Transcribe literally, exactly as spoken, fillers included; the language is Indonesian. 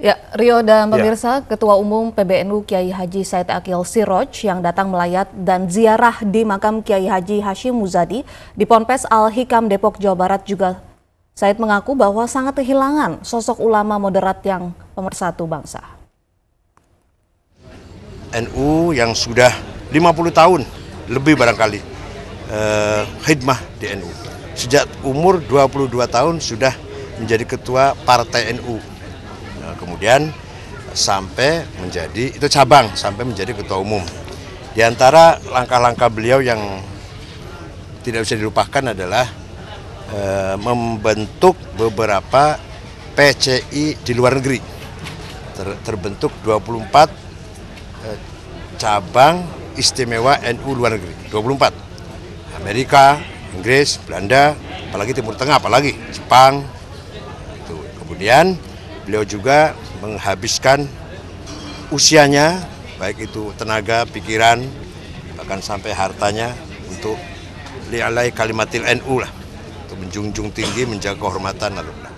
Ya, Rio dan pemirsa, ya. Ketua Umum P B N U Kiai Haji Said Akil Siroj yang datang melayat dan ziarah di makam Kiai Haji Hashim Muzadi di Ponpes Al-Hikam Depok, Jawa Barat juga. Said mengaku bahwa sangat kehilangan sosok ulama moderat yang pemersatu bangsa. N U yang sudah lima puluh tahun lebih barangkali eh, khidmah di N U. Sejak umur dua puluh dua tahun sudah menjadi ketua Partai N U. Nah, kemudian sampai menjadi, itu cabang, sampai menjadi ketua umum. Di antara langkah-langkah beliau yang tidak bisa dilupakan adalah eh, membentuk beberapa P C I di luar negeri. Ter, terbentuk dua puluh empat eh, cabang istimewa N U luar negeri, dua puluh empat. Amerika, Inggris, Belanda, apalagi Timur Tengah, apalagi Jepang. Itu. Kemudian beliau juga menghabiskan usianya, baik itu tenaga, pikiran, bahkan sampai hartanya untuk li'alai kalimatil N U lah, untuk menjunjung tinggi, menjaga kehormatan alumni.